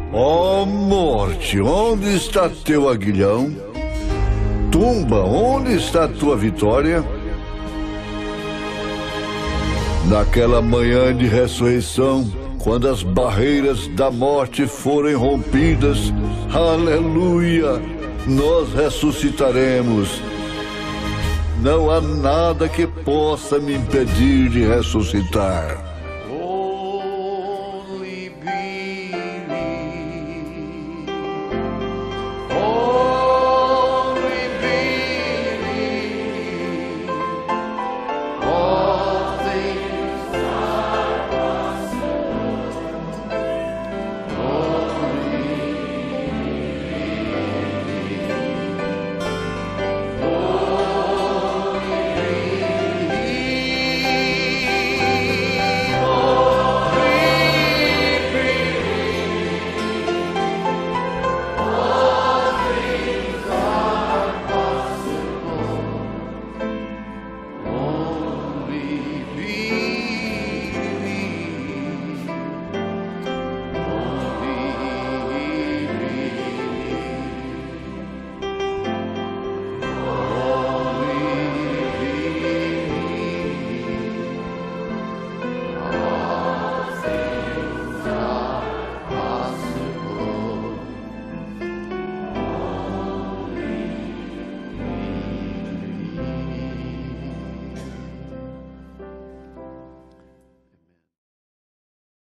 Ó morte, onde está teu aguilhão? Tumba, onde está tua vitória? Naquela manhã de ressurreição, quando as barreiras da morte forem rompidas, aleluia, nós ressuscitaremos. Não há nada que possa me impedir de ressuscitar.